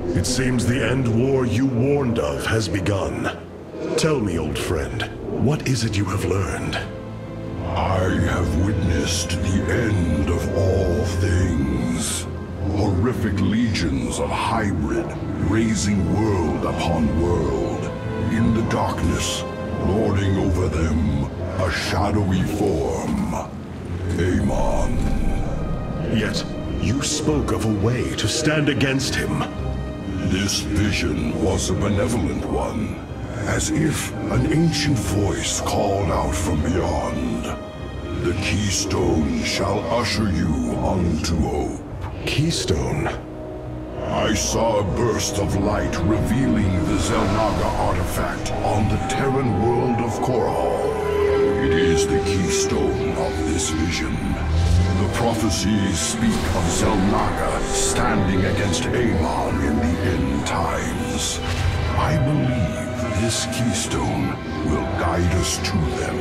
It seems the end war you warned of has begun. Tell me, old friend, what is it you have learned? I have witnessed the end of all things. Horrific legions of hybrid, raising world upon world. In the darkness, lording over them, a shadowy form. Amon. Yet, you spoke of a way to stand against him. This vision was a benevolent one, as if an ancient voice called out from beyond. The Keystone shall usher you unto hope. Keystone? I saw a burst of light revealing the Xel'Naga artifact on the Terran world of Korhal. It is the keystone of this vision. The prophecies speak of Xel'Naga standing against Amon in the end times. I believe this keystone will guide us to them.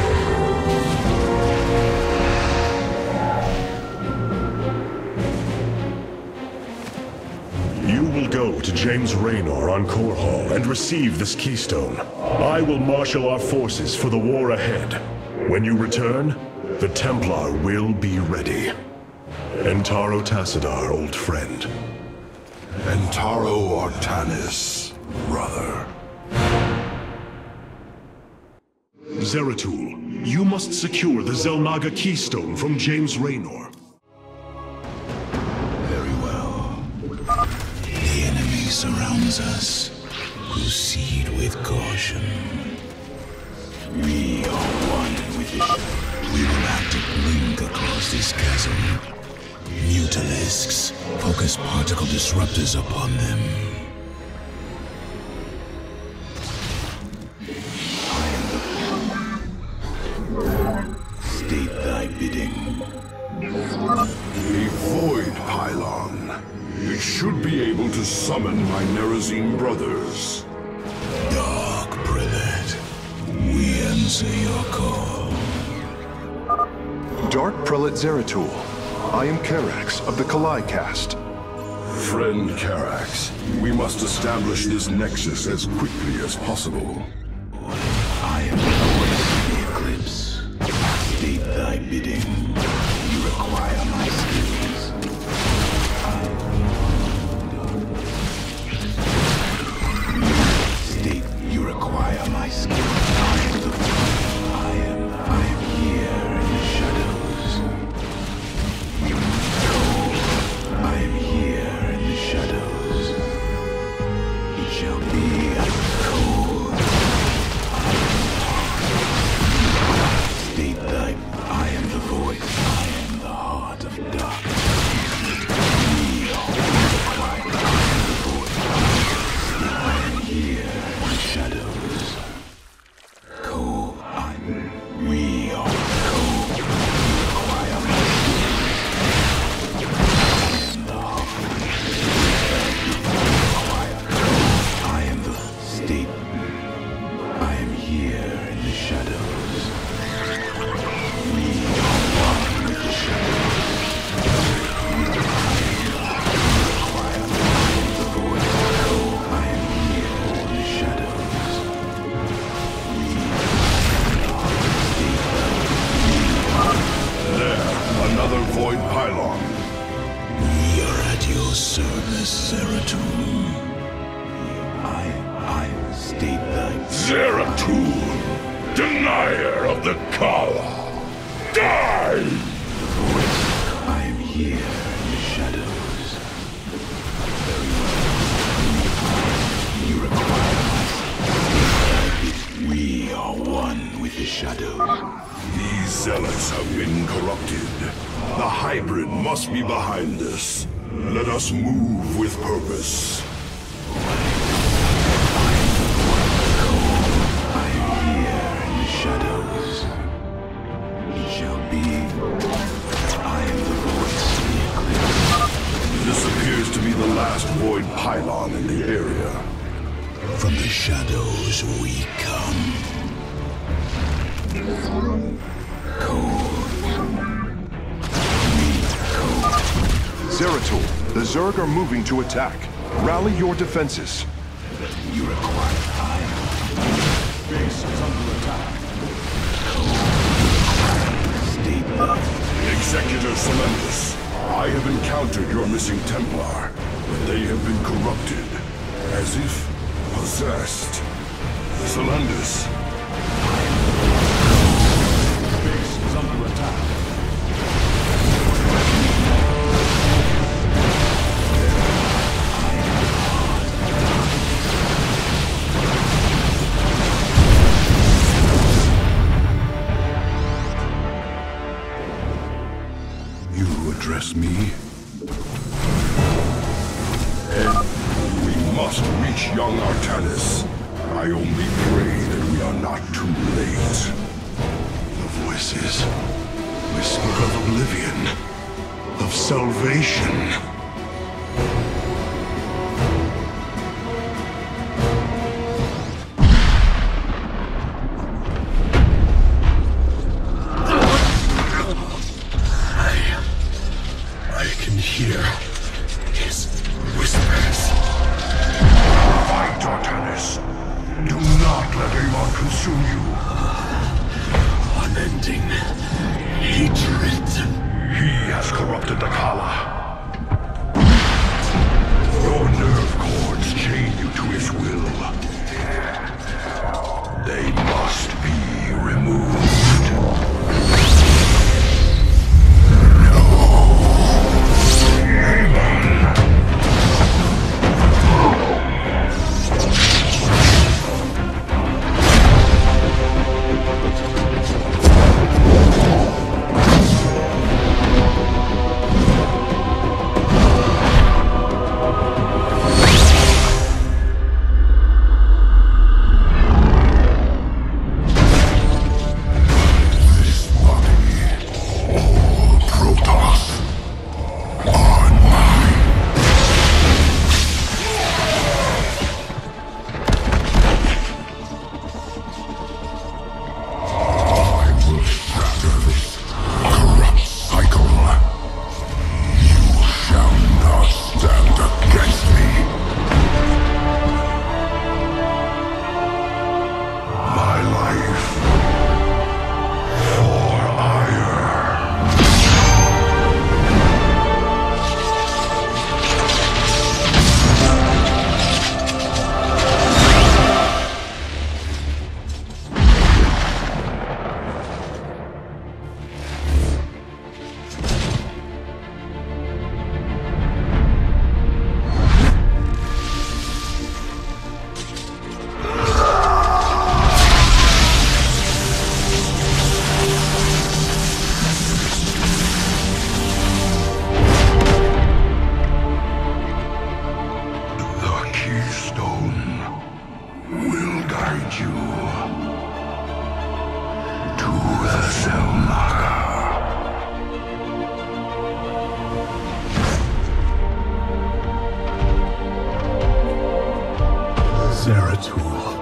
You will go to James Raynor on Korhal and receive this keystone. I will marshal our forces for the war ahead. When you return, the Templar will be ready. Entaro Tassadar, old friend. Entaro Artanis, brother. Zeratul, you must secure the Xel'Naga keystone from James Raynor. Very well. The enemy surrounds us. Proceed with caution. We are one with it. We will act a link across this chasm. Mutalisks. Focus particle disruptors upon them. State thy bidding. A void pylon. It should be able to summon my Nerazine brothers. Dark Prelate, we answer your call. Dark Prelate Zeratul. I am Karax of the Kalai Caste. Friend Karax, we must establish this nexus as quickly as possible. I am the voice of the Eclipse. State thy bidding. You require my skills. State you require my skills. I am the voice. I am here in the shadows. I am here in the shadows. It shall be as cold. State thy, I am the voice, I am the heart of darkness. We are required, I am the voice. I am here in the shadows. Cold, we are cold. We require my skills. I am the heart. Require cold. I am the state. I am here in the shadows. We are one with the shadows. Require the voice. I am here in the shadows. There, another void pylon. We are at your service, Zeratul. I state thy Zeratul, denier of the Kala. Die! voice. I am here in the shadows. Very well. You require my. We are one with the shadows. These zealots have been corrupted. The hybrid must be behind this. Let us move with purpose. I am here in the shadows. It shall be. I am the voice of the Eclipse. This appears to be the last void pylon in the area. From the shadows we come. Cold. Zeratul, the Zerg are moving to attack. Rally your defenses. You require time. Base is under attack. Stay put. Executor Solendus, I have encountered your missing Templar, but they have been corrupted, as if possessed. Solendus. Base is under attack. You address me? We must reach young Artanis. I only pray that we are not too late. The voices whisper of oblivion, of salvation. I can hear his whispers. Fight, Artanis. Do not let Amon consume you. Unending hatred. He has corrupted the Kala. Your nerve cords chain you to his will. They must be removed. Zeratul.